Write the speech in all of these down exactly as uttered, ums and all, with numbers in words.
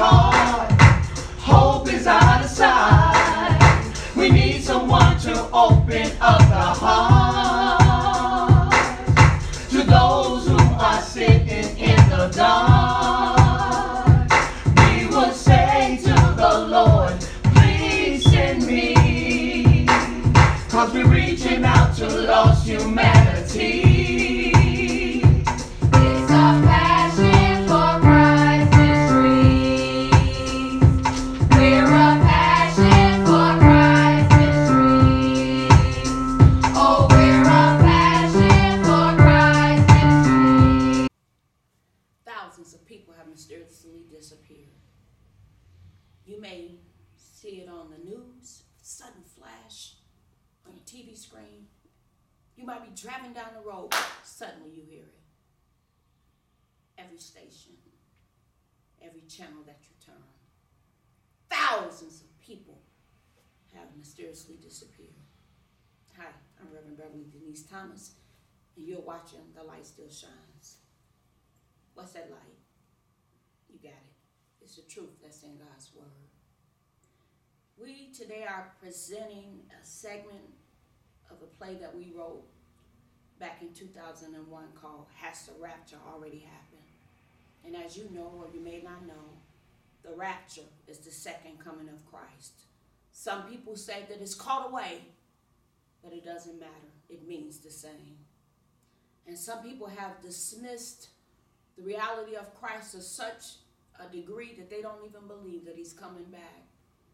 toy. Hope is out of sight. We need someone to open up the heart to those who are sitting in the dark. We would say to the Lord, please send me, 'cause we're reaching out to lost humanity. It's a passion for Christ and streets. We're a passion for Christ and streets. Oh, we're a passion for Christ and streets. Thousands of people have mysteriously disappeared. You may see it on the news, sudden flash on your T V screen. You might be driving down the road, suddenly you hear it. Every station, every channel that you turn. Thousands of people have mysteriously disappeared. Hi, I'm Reverend Beverly Denise Thomas, and you're watching The Light Still Shines. What's that light? You got it. It's the truth that's in God's Word. We today are presenting a segment of a play that we wrote back in two thousand one called Has the Rapture Already Happened? And as you know, or you may not know, the rapture is the second coming of Christ. Some people say that it's caught away, but it doesn't matter. It means the same. And some people have dismissed the reality of Christ to such a degree that they don't even believe that he's coming back.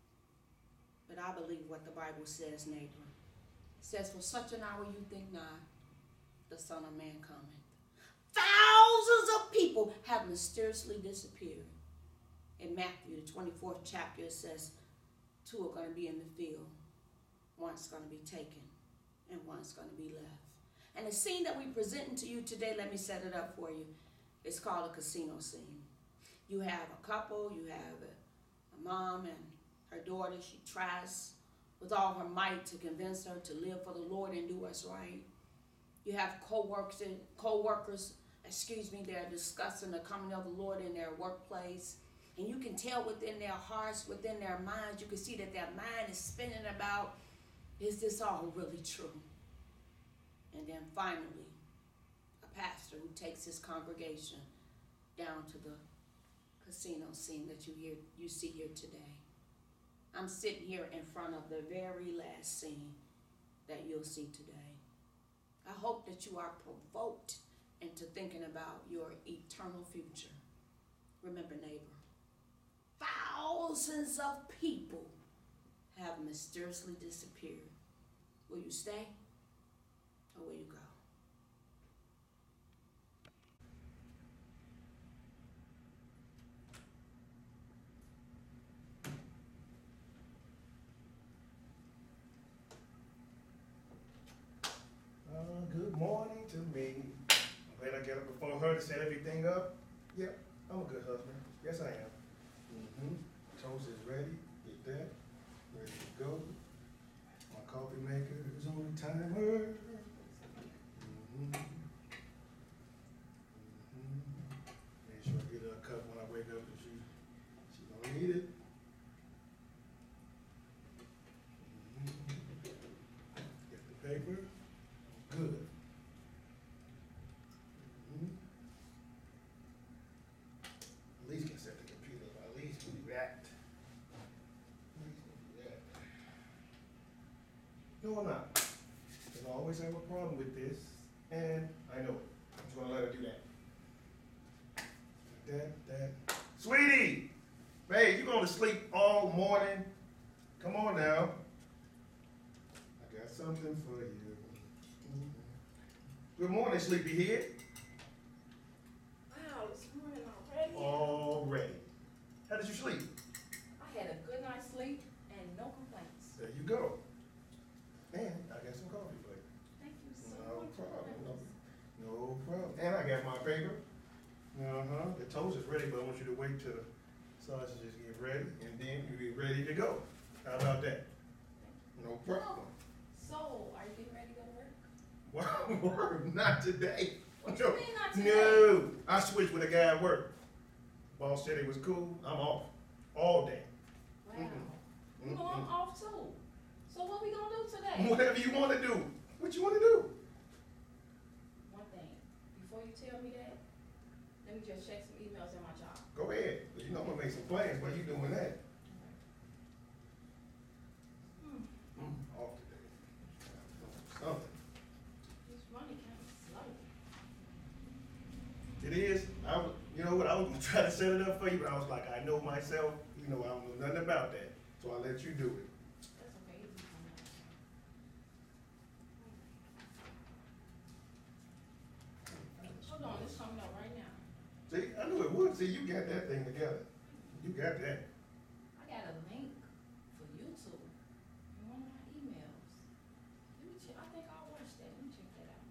But I believe what the Bible says, neighbor. It says, for such an hour you think not, the Son of Man cometh. Thousands of people have mysteriously disappeared. In Matthew, the twenty-fourth chapter, it says, two are going to be in the field. One's going to be taken, and one's going to be left. And the scene that we're presenting to you today, let me set it up for you. It's called a casino scene. You have a couple, you have a, a mom and her daughter. She tries with all her might to convince her to live for the Lord and do what's right. You have co-workers, co-workers, excuse me, they're discussing the coming of the Lord in their workplace. And you can tell within their hearts, within their minds, you can see that their mind is spinning about, is this all really true? And then finally, a pastor who takes his congregation down to the casino scene that you hear, you see here today. I'm sitting here in front of the very last scene that you'll see today. I hope that you are provoked into thinking about your eternal future. Remember, neighbor, thousands of people have mysteriously disappeared. Will you stay or will you go? Uh, good morning to me. I'm glad I get up before her to set everything up. Yep, I'm a good husband. Yes, I am. Mm-hmm. Toast is ready. Get that. Ready to go. My coffee maker is on the timer. Mm-hmm. Mm-hmm. Make sure I get her a cup when I wake up because she, she gonna need it. Mm-hmm. Get the paper. Good. Mm-hmm. At least can set the computer up. At least can do that. At least can do that. No, I'm not. Because I always have a problem with this, and I know it. I'm just gonna let her do that. That, that. Sweetie! Babe, you going to sleep all morning? Come on now. I got something for you. Good morning, sleepyhead. Wow, it's morning already. Already. How did you sleep? I had a good night's sleep and no complaints. There you go. And I got some coffee for you. Thank you so No much. problem. No, no problem. And I got my paper. Uh-huh. The toast is ready, but I want you to wait till the sausages get ready, and then you'll be ready to go. How about that? No problem. So, are you getting ready to go to work? Well, not today. What you mean not today? No. I switched with a guy at work. Boss said it was cool. I'm off. all day. Wow. Mm-mm. You know, I'm Mm-mm. off too. So what we gonna do today? Whatever you wanna do, what you wanna do? One thing, before you tell me that, let me just check some emails in my job. Go ahead, 'cause you know I'm gonna make some plans while you doing that. Hmm, Mm, off today. Something. it's running kinda slow. It is, I was, you know what, I was gonna try to set it up for you, but I was like, I know myself, you know, I don't know nothing about that, so I'll let you do it. That's okay, it's coming up. Hold on, it's coming up right now. See, I knew it would, see, you got that thing together, you got that. I got a link for YouTube in one of my emails. Let me check, I think I'll watch that, let me check that out.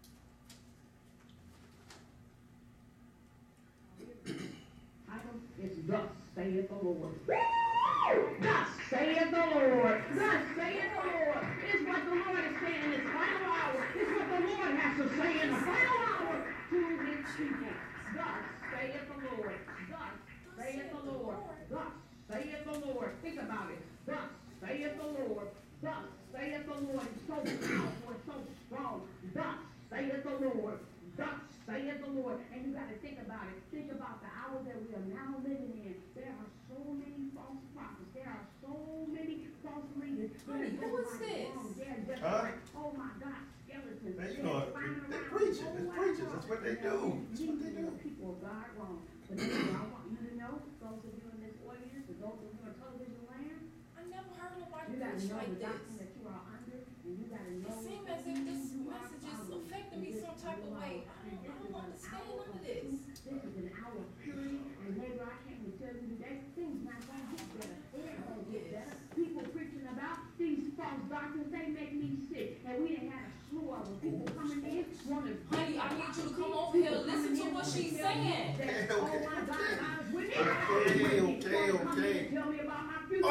Item is thus saith the Lord. Thus saith the Lord. Thus saith the Lord. It's what the Lord is saying in this final hour. It's what the Lord has to say in the final hour to his people. Thus saith the Lord. Thus saith the Lord. Thus saith the Lord. Think about it. Thus saith the Lord. Thus saith the Lord. It's so powerful. It's so strong. Thus saith the Lord. Thus saith the Lord. And you got to think about it. Think about the hour that we are now living in. There are so many false prophets. There are so many false leaders. Honey, They're who just is like this? wrong. They're just Huh? like, oh my God, skeletons. Man, you They're know, flying they around preaching, the it's whole preachers, wide that's what world. they do, that's what they Leading do. the people of God wrong. But anyway, I want you to know, those of you in this audience, and those of you in television land, I never heard nobody you gotta preach know like the this. doctrine that you are under, and you gotta know. It seems as if this who you are message is following. affecting me And some this type of is way. an I don't, I hour- don't understand hour none of of this. truth. This is an hour of purity, and neighbor, I came to tell you today, things not gonna get better. It ain't gonna get better. People preaching about these false doctrines, they make me sick. And we done had a slew of them. People coming in, wanna. Honey, I need you to come over here and listen to what she's saying. That, Okay, oh okay, my God, okay. God is with me. Okay, okay, Come in okay. and tell me about my future.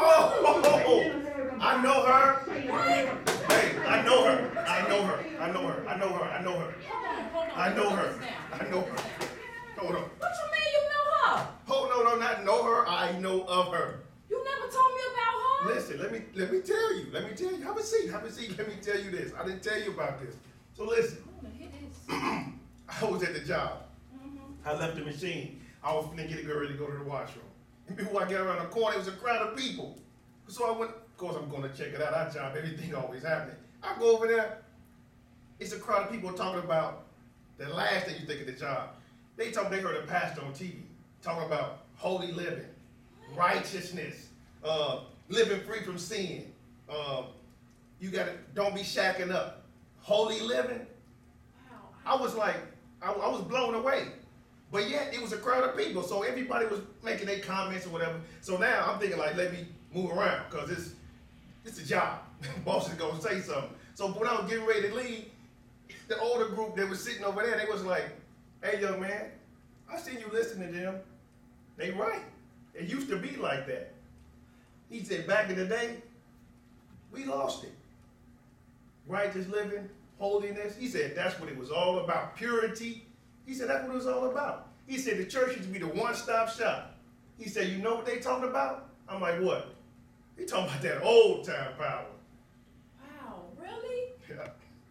Oh, I know her. Say the What? word. Hey, I know her, I know her, I know her, I know her, I know her. Hold on, hold on. I know Put her. this down. I Put know this her. down. Hold on. What you mean you know her? Oh, no, no, not know her, I know of her. You never told me about her? Listen, let me, let me tell you, let me tell you, have a seat, have a seat, let me tell you this. I didn't tell you about this. So listen, I wanna hear this. I was at the job. Mm-hmm. I left the machine. I was finna get a girl ready to go to the washroom. And before I got around the corner, it was a crowd of people. So I went, of course I'm gonna check it out. Our job, everything always happening. I go over there, it's a crowd of people talking about the last thing you think of the job. They talk, they heard a pastor on T V talking about holy living, righteousness, uh, living free from sin. Uh, you gotta, don't be shacking up. Holy living. Wow. I was like, I, I was blown away. But yet, it was a crowd of people, so everybody was making their comments or whatever. So now I'm thinking like, let me move around, because it's, it's a job. Boss is going to say something. So when I was getting ready to leave, the older group that was sitting over there, they was like, hey, young man, I seen you listening to them. They right. It used to be like that. He said, back in the day, we lost it. Righteous living, holiness. He said that's what it was all about. Purity. He said that's what it was all about. He said the church used to be the one-stop shop. He said, you know what they talking about? I'm like, what? They talking about that old time power. Wow, really? Yeah.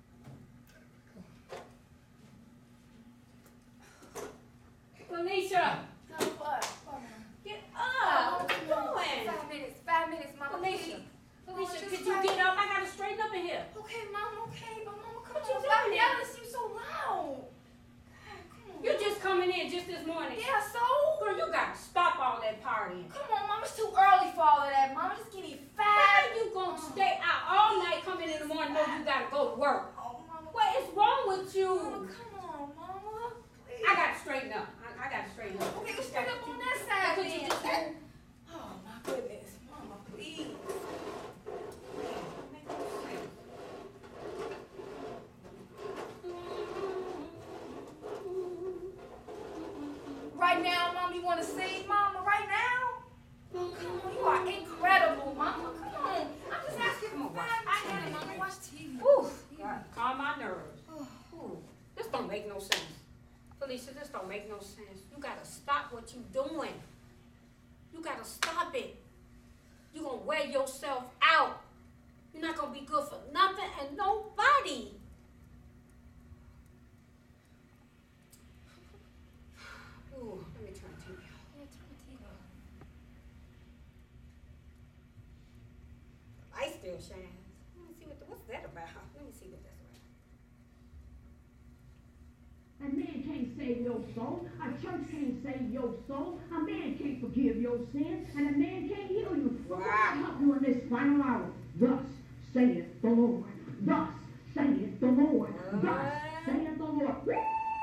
Felicia, No, what? What, ma'am? get up. What you No, doing? Five minutes, five minutes, mama. Felicia, please. Felicia, just could you five- get up? I gotta straighten up in here. Okay, mama, okay, but mama, come What on. you doing Five there? minutes, you so loud. God, come on. You just coming in just this morning. Yeah, so? Girl, you gotta stop all that partying. Come on, mama, it's too early for all of that, mama. Just give me How five. you gonna stay out all night coming in the morning know you gotta go to work? Oh, mama. What is wrong with Mama, you? come on, mama. Please. I gotta straighten up. I, I gotta straighten up. Okay, let's straight up on that side Could you then. just move? Oh, my goodness. Mama, please. Make no sense. Right now, mom, you want to sing, mama? Right now? Oh, come on, you are incredible, mama. Come on. I'm just asking Come on, for watch five T V. minutes. Mama, watch T V. Oof, God, calm my nerves. Ooh, this don't make no sense. Felicia, this don't make no sense. You gotta stop what you doing. You gotta stop it. Shan. Let me see what the, what's that about. Let me see what that's about. A man can't save your soul. A church can't save your soul. A man can't forgive your sins. And a man can't heal you. But Wow. God help you in this final hour. Thus saith the Lord. Thus saith the Lord. Thus saith the Lord. Woo!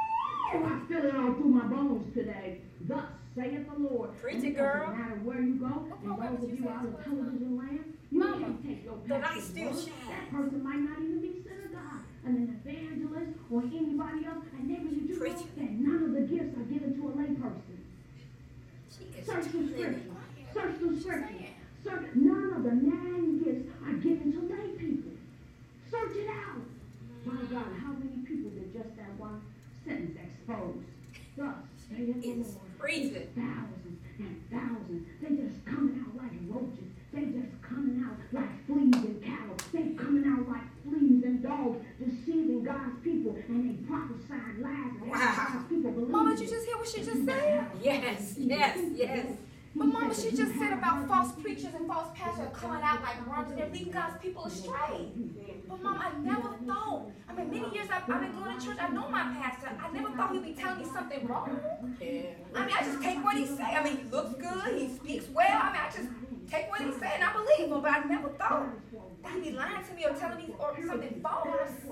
I feel it all through my bones today. Thus saith the Lord. Preach And it, girl. doesn't matter where you go. What And program those did of you you say out this of was? television land, you Mama, can't take your the light pastor's still word. shines. That person might not even be sent of God. And an evangelist or anybody else. And neighbor, did you know Preach it. that none of the gifts are given to a lay person? She is Search the living. scripture. Search the scripture. Search. None of the nine gifts are given to lay people. Search it out. My God, how many people did just that one sentence expose? Thus saith the It's Lord. freezing. Thousands and thousands. They just coming out like roaches. They just coming out like fleas and cattle. They coming out like fleas and dogs, deceiving God's people, and they prophesying lies and Wow. God's people believe. Mama, did you just hear what she just said? Yes, yes, yes. But Mama, she just said about false preachers and false pastors coming out like worms and they're leading God's people astray. But Mom, I never thought. I mean, many years I've, I've been going to church. I know my pastor. I never thought he'd be telling me something wrong. Yeah. I mean, I just take what he say. I mean, he looks good. He speaks well. I mean, I just take what he say and I believe him. But I never thought that he'd be lying to me or telling me or something false.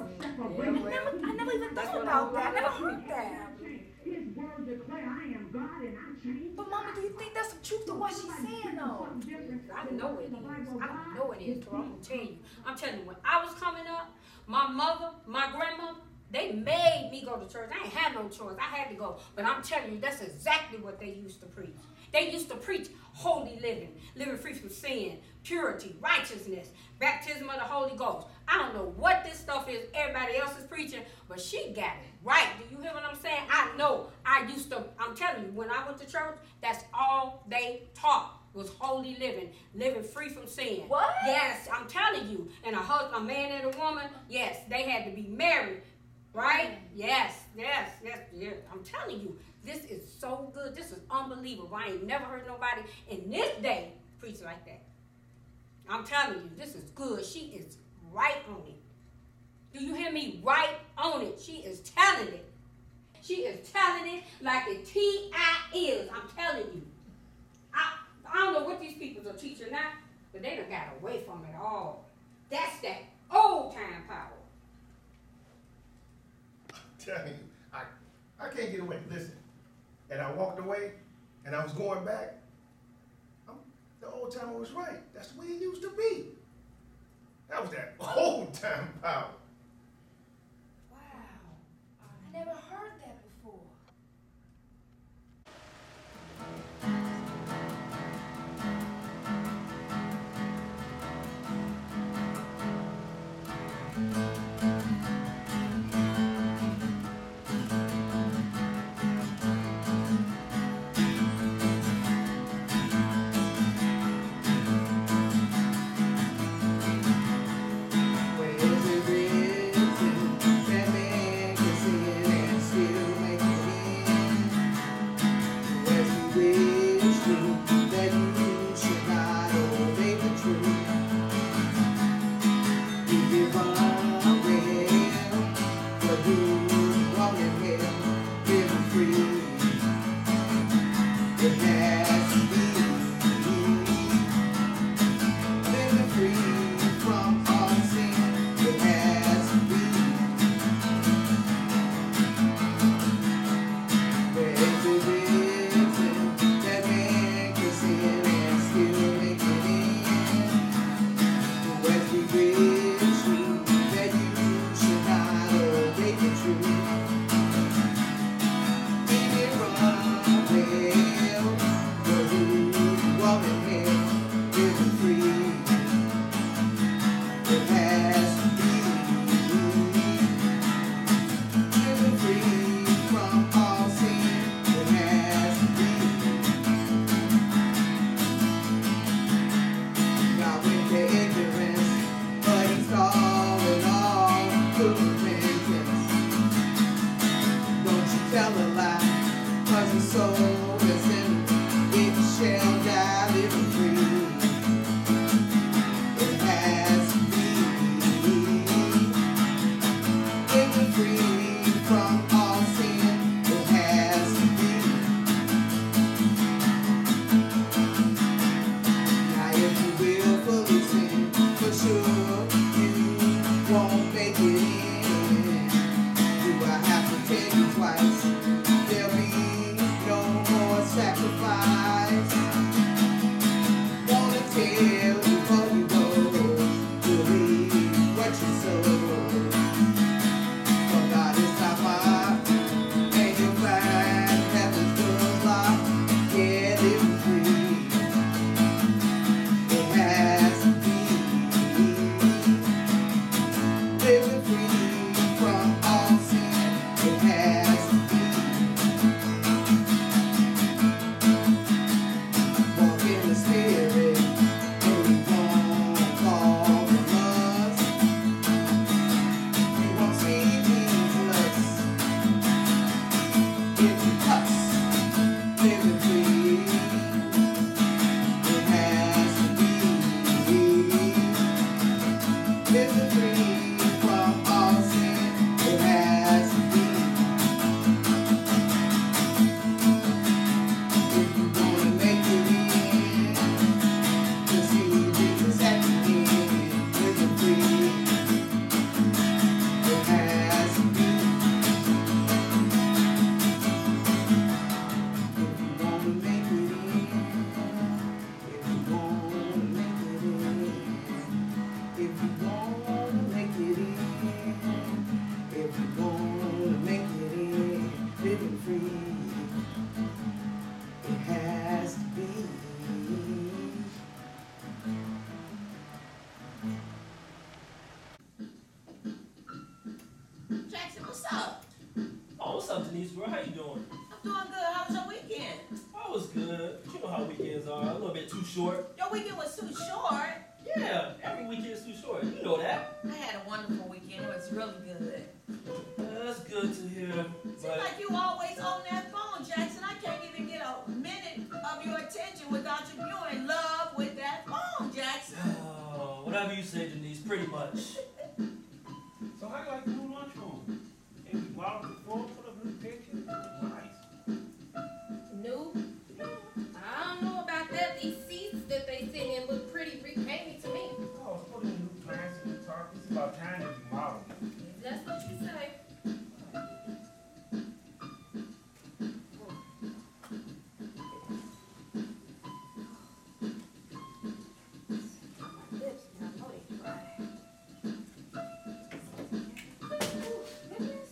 I never, I never even thought about that. I never heard that. His word declare, I am God and I change. But Mama, do you think that's the truth of what she's saying though? I know it is. I know it is, girl. I'm gonna tell you. I'm telling you, when I was coming up, my mother, my grandmother, they made me go to church. I ain't had no choice. I had to go. But I'm telling you, that's exactly what they used to preach. They used to preach holy living, living free from sin, purity, righteousness, baptism of the Holy Ghost. I don't know what this stuff is everybody else is preaching, but she got it right. Do you hear what I'm saying? I know. I used to, I'm telling you, when I went to church, that's all they taught was holy living, living free from sin. What? Yes, I'm telling you. And a husband, a man and a woman, yes, they had to be married, right? Yes, yes, yes, yes. I'm telling you, this is so good. This is unbelievable. I ain't never heard nobody in this day preach like that. I'm telling you, this is good. She is right on it. Do you hear me? Right on it. She is telling it. She is telling it like the T I is. I'm telling you. I, I don't know what these people are teaching now, but they done got away from it all. That's that old time power. I'm telling you, I, I can't get away. Listen, and I walked away, and I was going back. I'm, the old timer was right. That's the way it used to be. That was that old time power. Wow. I never heard that before. It has living free from all sin. It has to be. Now if you will fully sin, for sure you won't make it in. Do I have to tell you twice? There'll be no more sacrifice. Wanna tell you before you go, believe what you sow. For God is not far, and you'll find heaven's doors locked. Yeah, living free. It has to be. Living free from all sin. It has to be. Walk in the Spirit, and you won't fall from us. You won't see Jesus if you cuss. Living free, it has to be. Living free from all sin, it has to be. If you wanna make it in, to see Jesus at the end, living free, it has to be. If you wanna make it in, if you wanna make it in, if you wanna make it in, if you wanna make it in, living free. It has to be. Jackson, what's up? Oh, what's up, Denise, bro? How you doing? I'm doing good. How was your weekend? I was good. You know how weekends are. A little bit too short. Your weekend was too short. Yeah, every weekend is too short. You know that. I had a wonderful weekend. It was really good. Uh, that's good to hear. Seems But like you always on that phone, Jackson. I can't even get a minute of your attention without you. You're in love with that phone, Jackson. oh, whatever you say, Denise, pretty much. So how you like the new lunchroom? And we modeled the floor, put up new pictures. Nice. New? I don't know about that. These seats that they sit in look pretty repainted to me. Oh, it's putting new plants in the tarp. It's about time to remodel. If that's what you say. My lips, I know they dry. Ooh, goodness.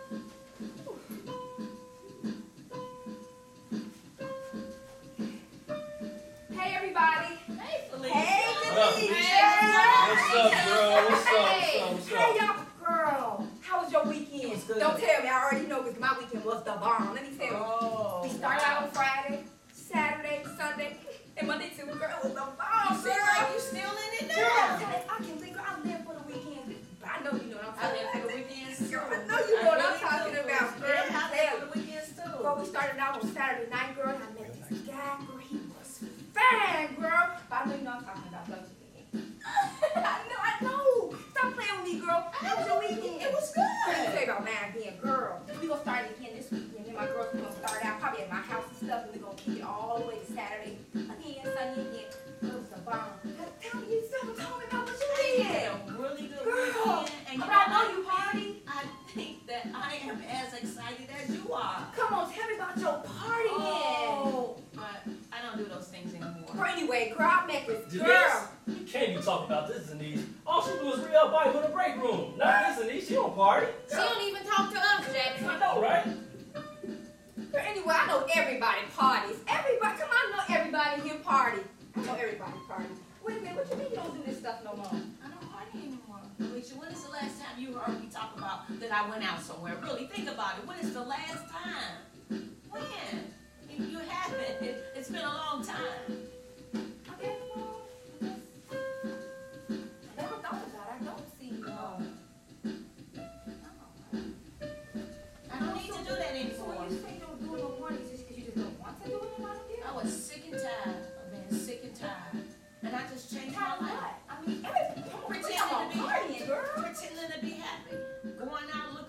Ooh. Hey everybody. Hey, Felicia. Hey, What up? Denise. What's up, girl? What's up? Hey, What's up? What's hey, up? y'all, girl. How was your weekend? It was good. Don't tell me. I already know because my weekend was the bomb. Let me tell you. Oh, We started out on Friday, Saturday, Sunday, and Monday too. Girl, it was the bomb, You seem girl. like you still in it Girl, now. I can think. I live for the weekend. But I know you know what I'm I talking live for about. the weekends too. Girl, I know you know what I'm talking about, girl. Yeah, I live for the weekends too. Girl, we started out on Saturday night, girl, and I met this guy, girl. He was fine, girl. But I know you know what I'm talking about, don't you? I know, I know. Stop playing with me, girl. How was your weekend? It was Let me tell good. you about mine again, girl. We gonna start it again this weekend. Me and my girls, we gonna start out probably at my house and stuff, and we gonna kick it all the way to Saturday. Again, Sunday again. It was the bomb. Tell me you something. Tell me about what you I had did. a really good Girl, weekend. And you but I know know what? you party. I think that I am as excited as you are. Come on, tell me about your partying. Oh, but I don't do those things anymore. Girl, anyway, girl, I met this Denise, girl. you can't be talking about this, Denise. All she do is read up Bible in the break room. Not this, Denise. She don't party. She don't even talk to us, Jackson. I know, right? Girl, anyway, I know everybody parties. Everybody, come on, I know everybody here party. I know everybody party. Wait a minute, what you mean you don't do this stuff no more? I don't party anymore. Alicia, when is the last time you heard me talk about that I went out somewhere? Really, think about it. When is the last time? When? You you haven't. It, it's been a long time. Okay, well, I never thought about it. I don't see you home. I don't need to do that So anymore. when you say you don't do it no more, it's just because you just don't want to do it no more? I was sick and tired of being sick and tired. And I just changed my Tired of life. what? I mean, everything. Come on, Pretending come on, to be partying, girl. Pretending to be happy. Going out looking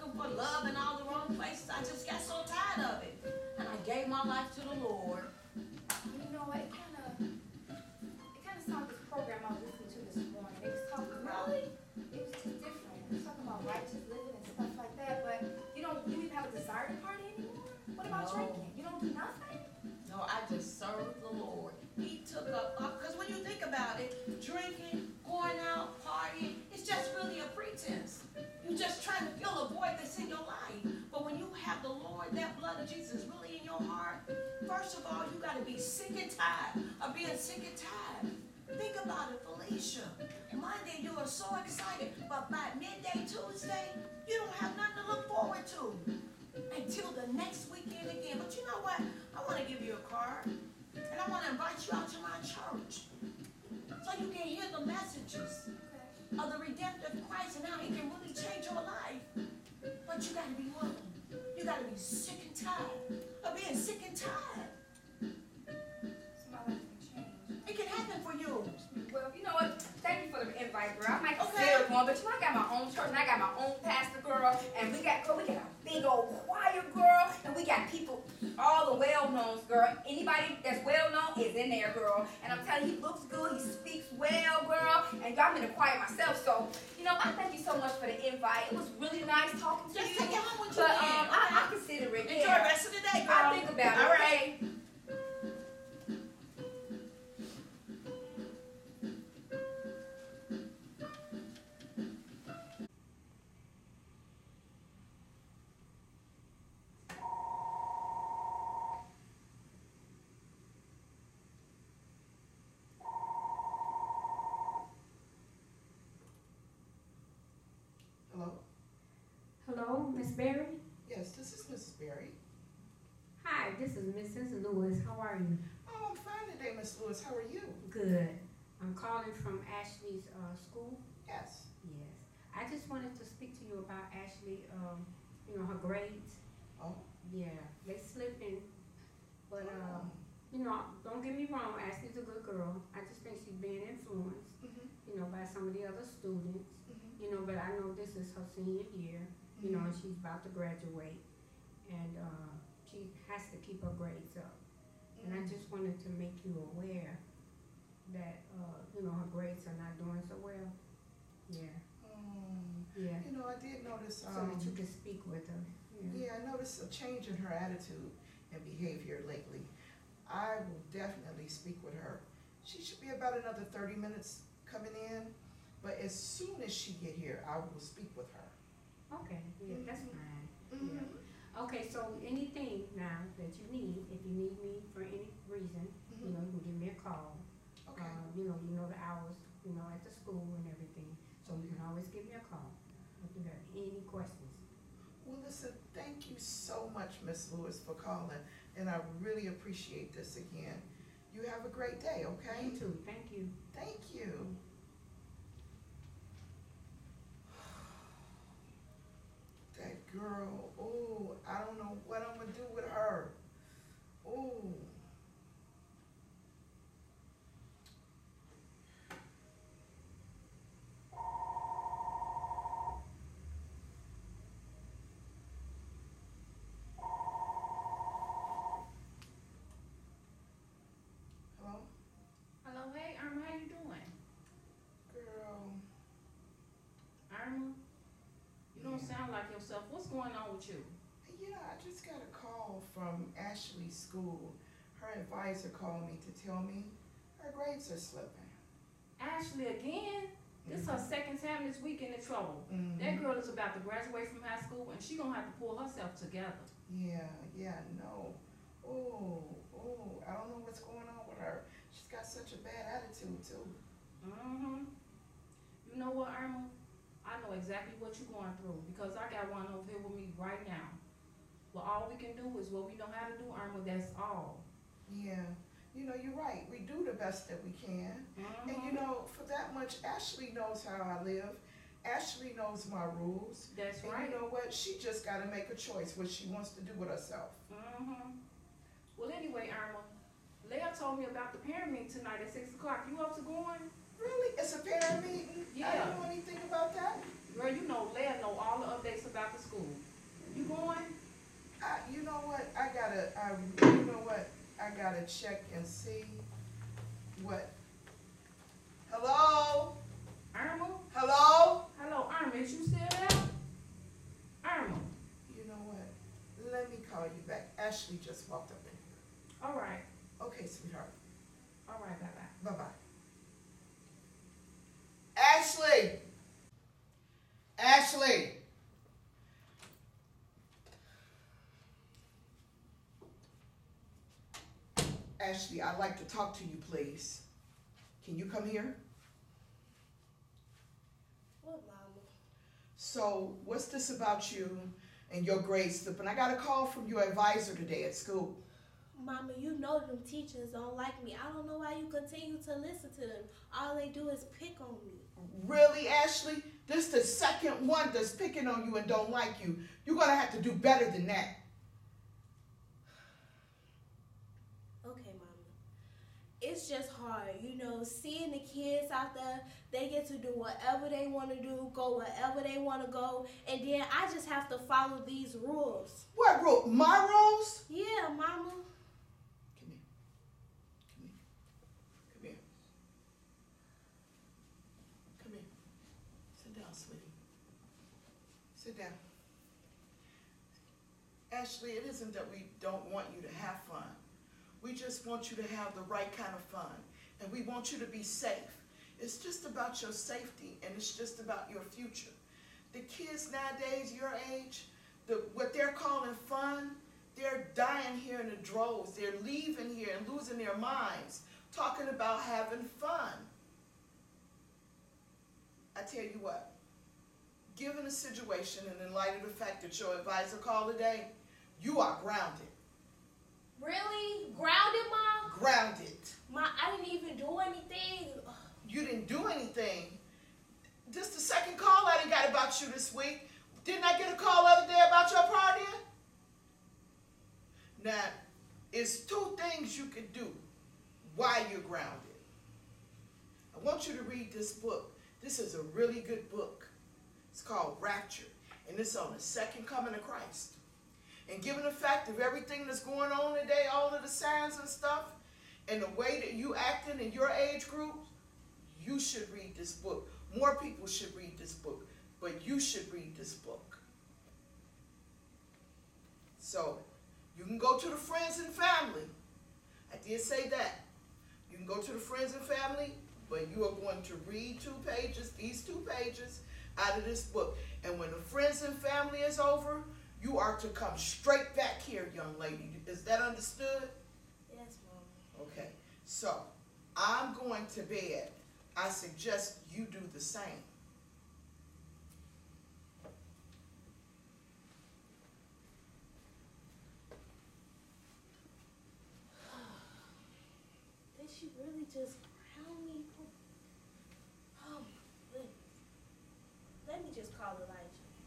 gave my life to the Lord. You know what? It kind of, it kind of sounded this program I was listening to this morning. They was talking about, Really? it was just different. They was talking about righteous living and stuff like that. But you don't, you even have a desire to party anymore? What about No. drinking? You don't do nothing? No, I just serve the Lord. He took up, because when you think about it, drinking, going out, partying, it's just really a pretense. You're just trying to fill a void that's in your life. But when you have the Lord, that blood of Jesus is really in your heart, first of all, you got to be sick and tired of being sick and tired. Think about it, Felicia. Monday, you are so excited, but by midday Tuesday, you don't have nothing to look forward to until the next weekend again. But you know what? I want to give you a card, and I want to invite you out to my church so you can hear the messages of the redemptive Christ and how he can really change your life. But you got to be willing. You got to be sick and tired of being sick and tired. So my life can change. It can happen for you. Well, you know what? Thank you for the invite, girl. I might Okay. consider one, but you know I got my own church and I got my own pastor, girl, and we got girl, we got a big old choir, girl, and we got people, all the well-knowns, girl. Anybody that's well-known is in there, girl. And I'm telling you, he looks good, he speaks well, girl, and I'm in the choir myself, so you know I thank you so much for the invite. It was really nice talking to Just you. take it home with you But then, um, okay? I, I consider it. Enjoy yeah. the rest of the day, girl. I think about it. All right. Okay? Hello? Hello, Miss Berry? Yes, this is Missus Berry. Hi, this is Missus Lewis. How are you? Oh, I'm fine today, Miss Lewis. How are you? Good. I'm calling from Ashley's uh, school. Yes. Yes. I just wanted to speak to you about Ashley, um, you know, her grades. Oh. Yeah, they slipping. But, uh, Um, you know, don't get me wrong, Ashley's a good girl. I just think she's being influenced, mhm, you know, by some of the other students. mhm, You know, but I know this is her senior year, you know, and she's about to graduate. And uh, she has to keep her grades up. And I mhm. just wanted to make you aware that, uh, you know, her grades are not doing so well. Yeah, Um, yeah. you know, I did notice, So um, that you can speak with her. Yeah. yeah, I noticed a change in her attitude and behavior lately. I will definitely speak with her. She should be about another thirty minutes coming in, but as soon as she get here, I will speak with her. Okay, yeah, that's Mhm. fine. Mhm, Okay, so anything now that you need, if you need me for any reason, you mhm. know, you can give me a call. Okay. Uh, you know, you know the hours, you know, at the school and everything, so you can always give me a call if you have any questions. Well, listen, thank you so much, Miss Lewis, for calling, and I really appreciate this again. You have a great day, okay? You too, thank you. Thank you. That girl, oh, I don't know what I'm gonna do with her. Oh. Hello? Hello, hey, Irma, how you doing? Girl. Irma, you don't Yeah. sound like yourself. What's going on with you? Hey, you know, I just got a call from Ashley's school. Her advisor called me to tell me her grades are slipping. Ashley again? This is her second time this week in the trouble. Mhm. That girl is about to graduate from high school and she gonna have to pull herself together. Yeah, yeah, no. Oh, oh, I don't know what's going on with her. She's got such a bad attitude too. Mm-hmm. You know what, Irma? I know exactly what you're going through because I got one over here with me right now. Well, all we can do is what we know how to do, Irma, that's all. Yeah, you know, you're right. We do the best that we can. Mm-hmm. And you know, for that much, Ashley knows how I live. Ashley knows my rules. That's And right. you know what? She just gotta make a choice what she wants to do with herself. Mm-hmm. Well, anyway, Irma, Leah told me about the parent meeting tonight at six o'clock. You up to going? Really? It's a parent meeting? I Yeah. don't know anything about that. Girl, you know Leah know all the updates about the school. You going? I, you know what, I gotta, I, you know what, I gotta check and see what. Hello? Irma? Hello? Hello, Irma, is you still there? Irma. You know what, let me call you back. Ashley just walked up in here. All right. Okay, sweetheart, All right, bye-bye. bye-bye. Ashley! Ashley! Ashley, I'd like to talk to you, please. Can you come here? What, Mama? So, what's this about you and your grade slip? And I got a call from your advisor today at school. Mama, you know them teachers don't like me. I don't know why you continue to listen to them. All they do is pick on me. Really, Ashley? This the second one that's picking on you and don't like you. You're gonna have to do better than that. Okay, Mama. It's just hard, you know, seeing the kids out there, they get to do whatever they want to do, go wherever they want to go, and then I just have to follow these rules. What rule? My rules? Yeah, Mama. Come here. Come here. Come here. Come here. Sit down, sweetie. Sit down. Ashley, it isn't that we don't want you to have fun. We just want you to have the right kind of fun. And we want you to be safe. It's just about your safety, and it's just about your future. The kids nowadays, your age, the, what they're calling fun, they're dying here in the droves. They're leaving here and losing their minds, talking about having fun. I tell you what, given the situation and in light of the fact that your advisor called today, you are grounded. Really? Grounded, Mom? Grounded. Ma, I didn't even do anything. You didn't do anything. This the second call I done got about you this week. Didn't I get a call the other day about your partying? Now, it's two things you can do while you're grounded. I want you to read this book. This is a really good book. It's called Rapture, and it's on the second coming of Christ. And given the fact of everything that's going on today, all of the signs and stuff, and the way that you acting in your age group, you should read this book. More people should read this book, but you should read this book. So, you can go to the friends and family. I did say that. You can go to the friends and family, but you are going to read two pages, these two pages, out of this book. And when the friends and family is over, you are to come straight back here, young lady. Is that understood? Yes, Mom. Okay. So, I'm going to bed. I suggest you do the same. Did she really just ground me? Oh, my goodness. Let me just call Elijah.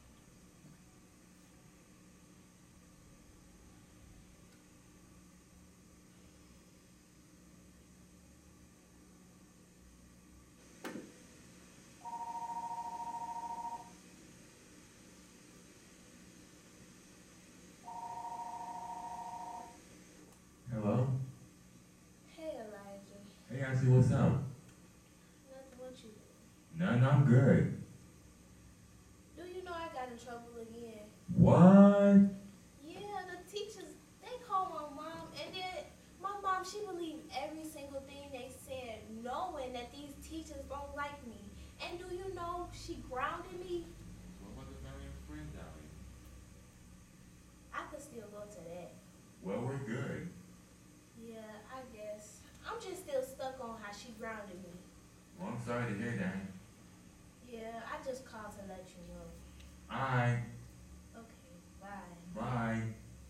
Hello? Hey, Elijah. Hey, Ashley, what's up? Nothing, what you do? None, I'm good. Do you know I got in trouble again? What? Yeah, the teachers, they called my mom, and then my mom, she believed every single thing they said, knowing that these teachers don't like me. And do you know she grounded me? What about the family and friends out here? I could still go to that. Well, we're good. Yeah, I guess. I'm just still stuck on how she grounded me. Well, I'm sorry to hear that. Yeah, I just called to let you know. Alright, Okay, bye. bye.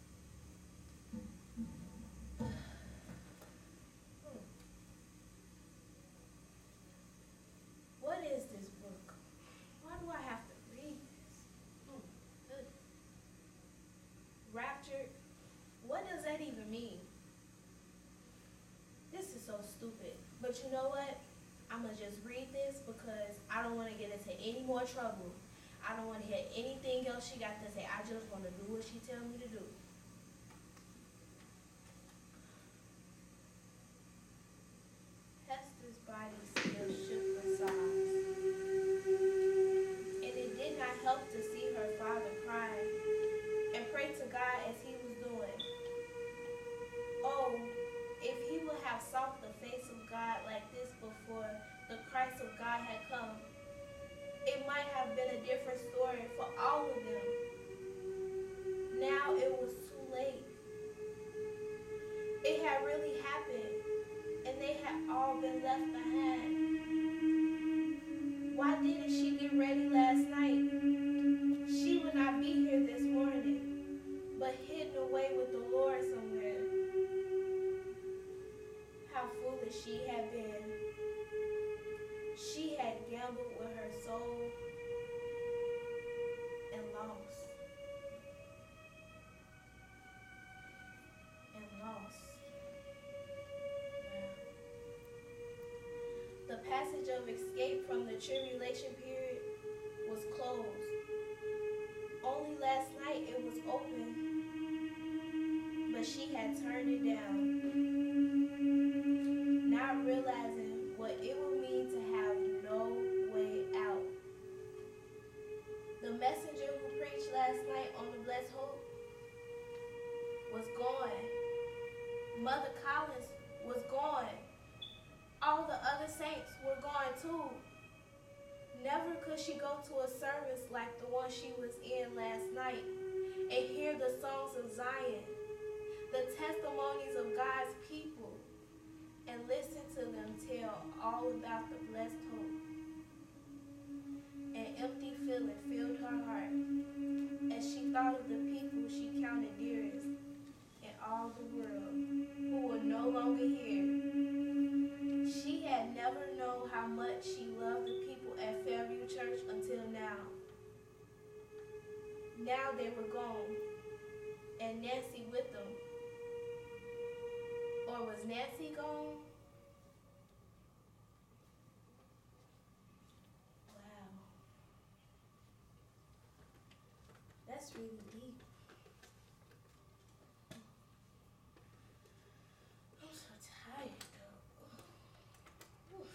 What is this book? Why do I have to read this? Oh, goodness. Rapture? What does that even mean? This is so stupid. But you know what? I'm going to just read this because I don't want to get into any more trouble. I don't want to hear anything else she got to say. I just want to do what she tells me to do. but hidden away with the Lord somewhere. How foolish she had been. She had gambled with her soul and lost. And lost. Wow. The passage of escape from the tribulation period was closed. Only last night it was open, but she had turned it down, not realizing what it would mean to have no way out. The messenger who preached last night on the Blessed Hope was gone. Mother Collins was gone. All the other saints were gone too. Never could she go to a service like the one she was in last night and hear the songs of Zion, the testimonies of God's people, and listen to them tell all about the blessed hope. An empty feeling filled her heart as she thought of the people she counted dearest in all the world who were no longer here. She had never known how much she loved the people at Fairview Church until now. Now they were gone, and Nancy with them. Or was Nancy gone? Wow. That's really deep. I'm so tired though. Oof.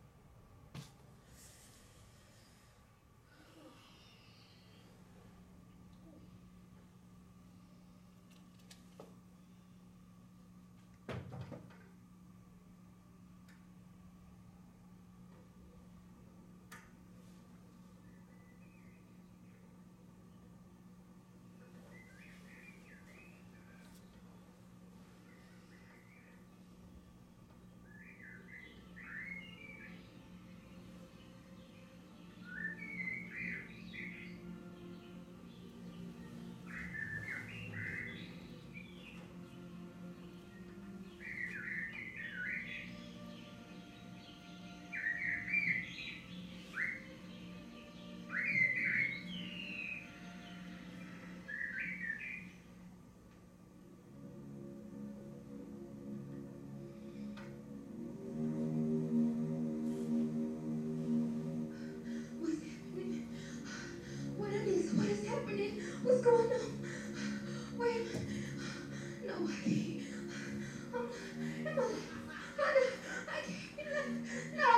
What's going on? Where am I? No, I can't. I'm, am I, I, I can't be left. No.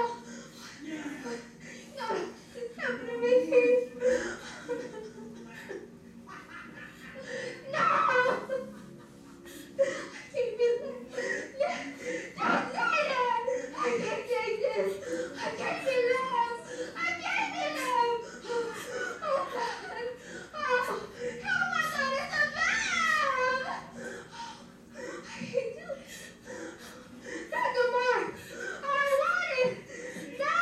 No, it's happening to me. No. I can't be left. Yeah. Don't say that. I can't take this. I can't be left. I can't be left. Oh, God. Oh, how am I gonna survive? I can't do it. Doctor Mark, I want it. No.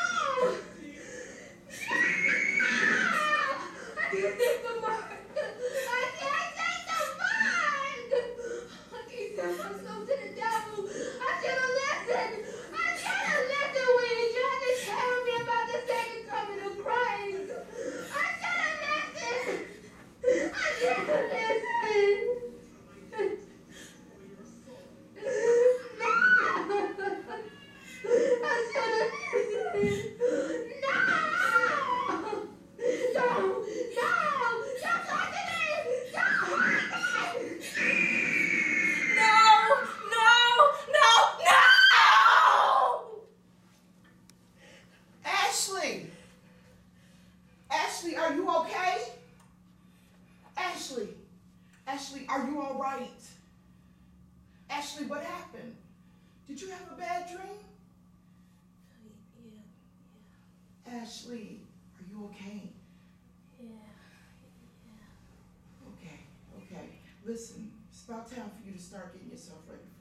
No. I can't take the mark. I can't take the mark. I can't sell myself to the devil. I should have listened. I should have listened when he tried to tell me about the second coming of Christ. I should have listened. I should have listened. No. I should have listened. No. Don't. No. Don't talk to me. Don't. No, no, no, no! Ashley! Ashley, are you okay? Ashley! Ashley, are you all right? Ashley, what happened? Did you have a bad dream? Yeah, Ashley, are you okay? yeah, yeah. Okay, okay. Listen, it's about time for you to start getting yourself ready